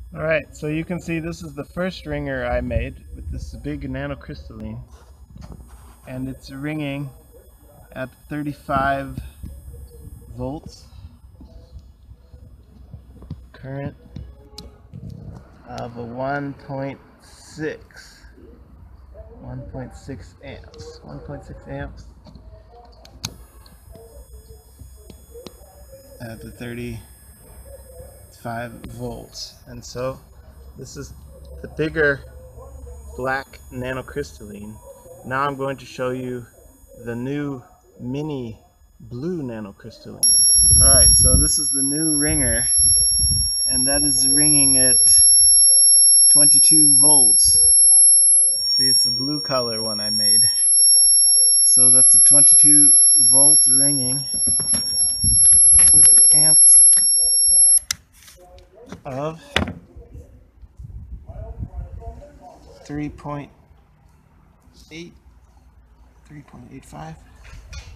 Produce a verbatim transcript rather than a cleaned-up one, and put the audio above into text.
Alright, so you can see this is the first ringer I made with this big nanocrystalline, and it's ringing at thirty-five volts current of a one point six amps. one point six amps at the thirty-five volts. And so this is the bigger black nanocrystalline. Now I'm going to show you the new mini blue nanocrystalline. Alright, so this is the new ringer, and that is ringing at twenty-two volts. See, it's a blue color one I made. So that's a twenty-two volt ringing with amps of three point eight, three point eight five.